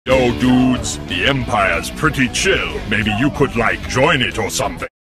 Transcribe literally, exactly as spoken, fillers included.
Yo, dudes, the Empire's pretty chill. Maybe you could, like, join it or something.